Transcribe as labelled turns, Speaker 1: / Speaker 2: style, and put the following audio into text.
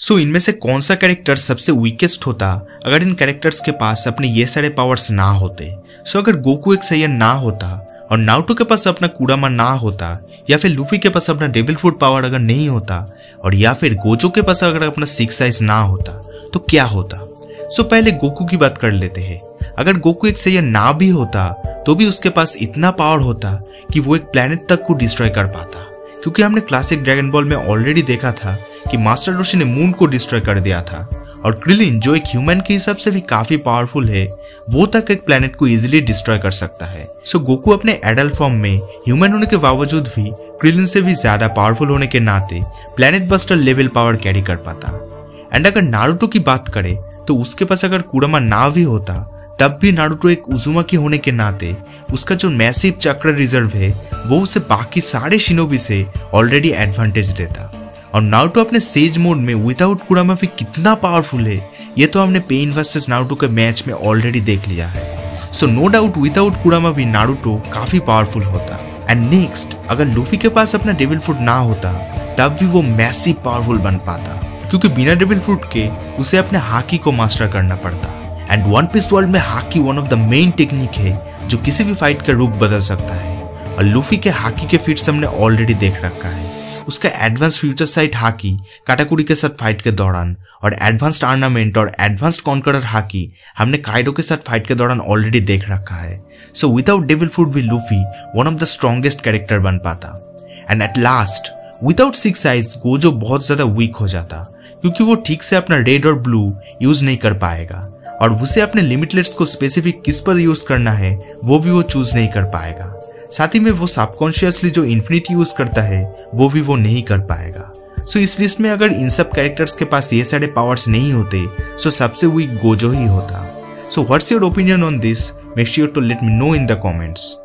Speaker 1: सो इनमें से कौन सा कैरेक्टर सबसे वीकेस्ट होता अगर इन कैरेक्टर्स के पास अपने ये सारे पावर्स ना होते। सो अगर गोकू एक सैयन ना होता और नारुतो के पास अपना कुरामा ना होता, या फिर लूफी के पास अपना डेविल फ्रूट पावर अगर नहीं होता, और या फिर गोजो के पास अगर अपना सिक्स आइज ना होता, तो क्या होता। सो पहले गोकू की बात कर लेते हैं। अगर गोकू एक सैयन ना भी होता तो भी उसके पास इतना पावर होता कि वो एक प्लेनेट तक को डिस्ट्रॉय कर पाता, क्योंकि हमने क्लासिक ड्रैगन बॉल में ऑलरेडी देखा था कि मास्टर रोशी ने मून को डिस्ट्रॉय कर दिया था, और क्रिलिन जो एक ह्यूमन के हिसाब से भी काफी पावरफुल है, वो तक एक प्लेनेट को इजीली डिस्ट्रॉय कर सकता है। सो गोकू अपने एडल्ट फॉर्म में ह्यूमन होने के बावजूद भी क्रिलिन से भी ज्यादा पावरफुल होने के नाते planet buster level power carry कर पाता। एंड अगर नारुतो की बात करें तो उसके पास अगर कुरामा ना भी होता तब भी नारुतो एक उजुमाकी होने के नाते उसका जो मैसिव चक्र रिजर्व है वो उसे बाकी सारे शिनोबी से ऑलरेडी एडवांटेज देता। और नारुतो अपने सेज मोड में विदाउट कुरामा भी कितना पावरफुल है ये तो हमने पेन वर्सेस नारुतो के मैच में ऑलरेडी देख लिया है। सो नो डाउट विदाउट कुरामा भी नारुतो काफी पावरफुल होता। एंड नेक्स्ट, अगर लूफी के पास अपना डेविल फ्रूट ना होता तब भी वो मैसिव पावरफुल बन पाता, क्योंकि बिना डेविल फ्रूट के उसे अपने हाकी को मास्टर करना पड़ता। एंड वन पीस वर्ल्ड में haki one of the main technique है जो किसी भी फाइट का रूप बदल सकता है, और लूफी के हाकी के फीट्स हमने ऑलरेडी देख रखा है। उसका advance future sight haki Katakuri के साथ फाइट के दौरान, और एडवांस्ड आर्नामेंट और एडवांस्ड कॉन्करर हाकी हमने काइडो के साथ फाइट के दौरान ऑलरेडी देख रखा है। सो विदाउट डेविल फ्रूट भी Luffy one of the strongest character बन पाता। And at last, without six eyes Gojo बहुत ज्यादा वीक हो जाता, क्योंकि वो ठीक से अपना रेड और ब्लू यूज नहीं कर पाएगा, और उसे अपने लिमिटलेट्स को स्पेसिफिक किस पर यूज करना है वो भी वो चूज नहीं कर पाएगा। साथ ही में वो सबकॉन्शियसली जो इन्फिनिटी यूज करता है वो भी वो नहीं कर पाएगा। सो इस लिस्ट में अगर इन सब कैरेक्टर्स के पास ये सारे पावर्स नहीं होते सो सबसे वीक गोजो ही होता। So what's your opinion on this? Make sure to let me know in the comments.